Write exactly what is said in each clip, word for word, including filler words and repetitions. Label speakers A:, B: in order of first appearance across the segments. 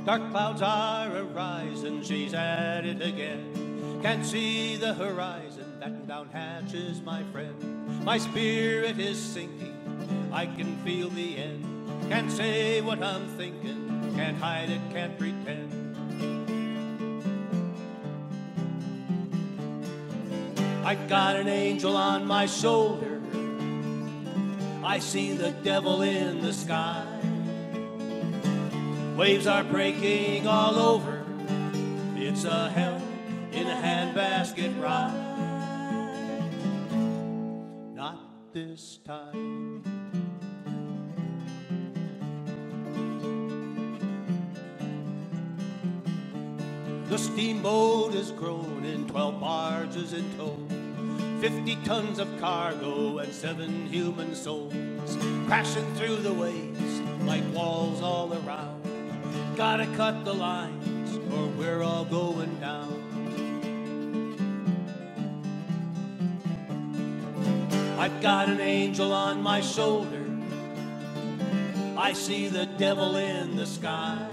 A: Dark clouds are arising, she's at it again. Can't see the horizon, batten down hatches, my friend. My spirit is sinking, I can feel the end. Can't say what I'm thinking, can't hide it, can't pretend. I've got an angel on my shoulder, I see the devil in the sky. Waves are breaking all over, it's a hell in a handbasket ride. Not this time. The steamboat has grown in twelve barges in tow, fifty tons of cargo and seven human souls, crashing through the waves like walls all around. Gotta cut the lines or we're all going down. I've got an angel on my shoulder, I see the devil in the sky.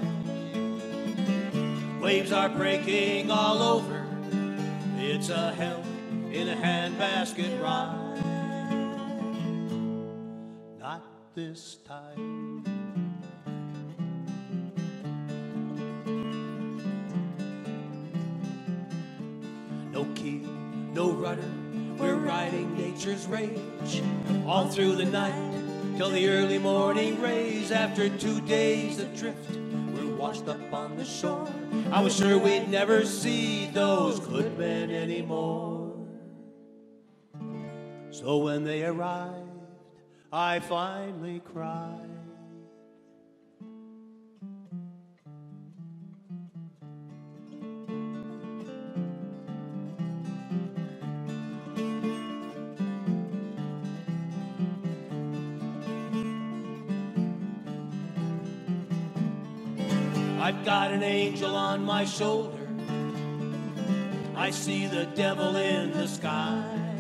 A: Waves are breaking all over, it's a hell in a handbasket ride. Not this time. No keel, no rudder, we're riding nature's rage all through the night till the early morning rays. After two days of drift, we're washed up on the shore. I was sure we'd never see those good men anymore. So when they arrived, I finally cried. I've got an angel on my shoulder, I see the devil in the sky.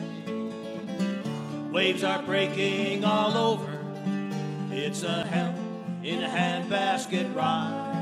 A: Waves are breaking all over, it's a hell in a handbasket ride.